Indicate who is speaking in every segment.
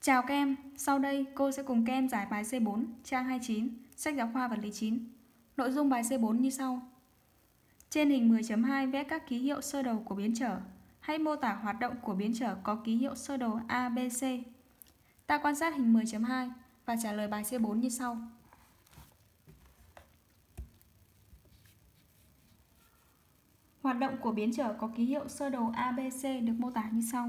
Speaker 1: Chào các em, sau đây cô sẽ cùng các em giải bài C4, trang 29, sách giáo khoa vật lý 9. Nội dung bài C4 như sau. Trên hình 10.2 vẽ các ký hiệu sơ đồ của biến trở. Hãy mô tả hoạt động của biến trở có ký hiệu sơ đồ A, B, C. Ta quan sát hình 10.2 và trả lời bài C4 như sau. Hoạt động của biến trở có ký hiệu sơ đồ A, B, C được mô tả như sau.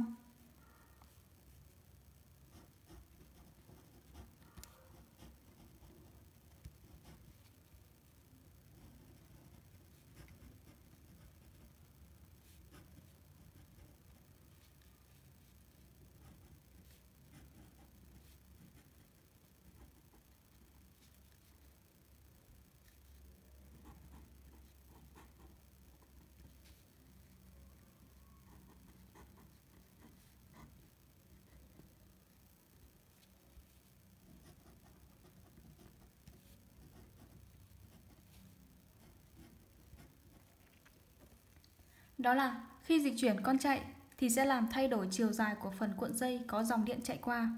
Speaker 1: Đó là khi dịch chuyển con chạy thì sẽ làm thay đổi chiều dài của phần cuộn dây có dòng điện chạy qua.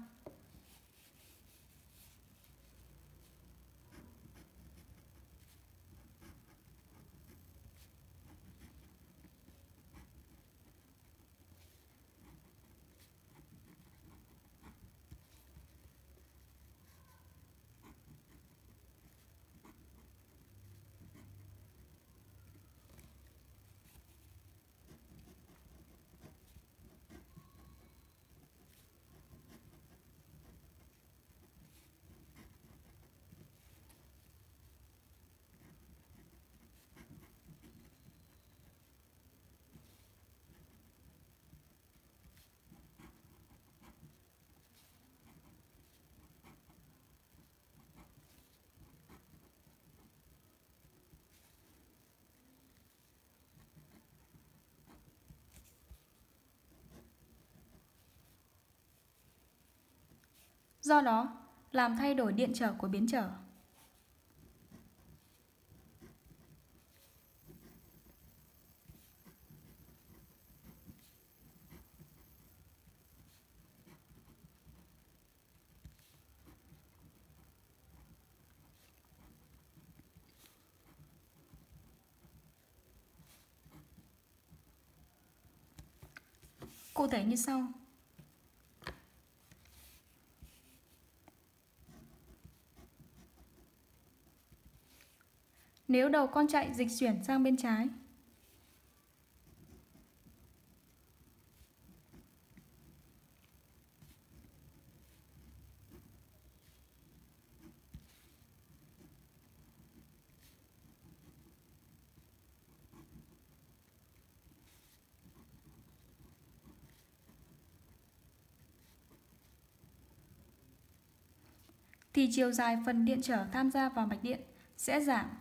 Speaker 1: Do đó, làm thay đổi điện trở của biến trở. Cụ thể như sau. Nếu đầu con chạy dịch chuyển sang bên trái, thì chiều dài phần điện trở tham gia vào mạch điện sẽ giảm.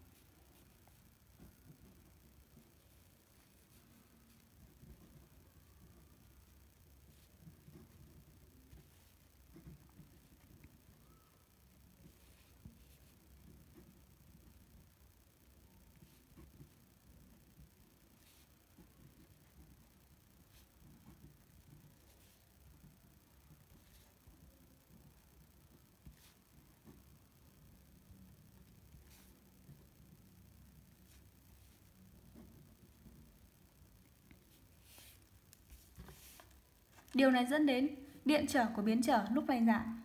Speaker 1: Điều này dẫn đến điện trở của biến trở lúc này giảm.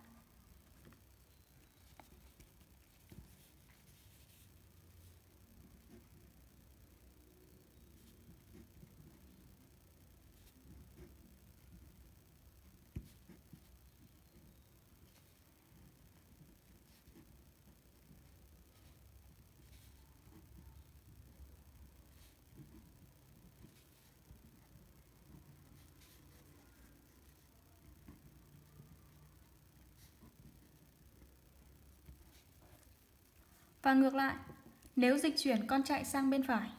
Speaker 1: Và ngược lại, nếu dịch chuyển con chạy sang bên phải,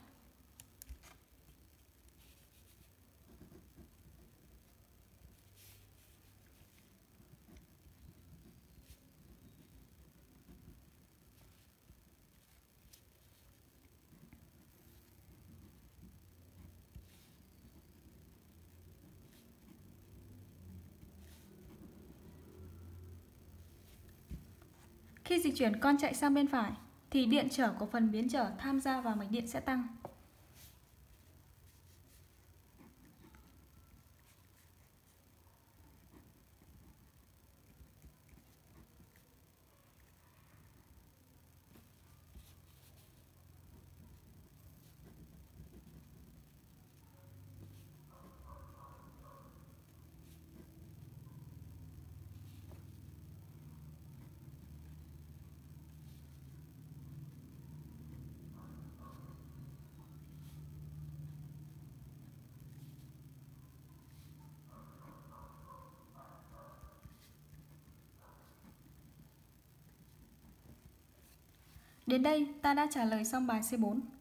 Speaker 1: Khi dịch chuyển con chạy sang bên phải thì điện trở của phần biến trở tham gia vào mạch điện sẽ tăng. Đến đây ta đã trả lời xong bài C4.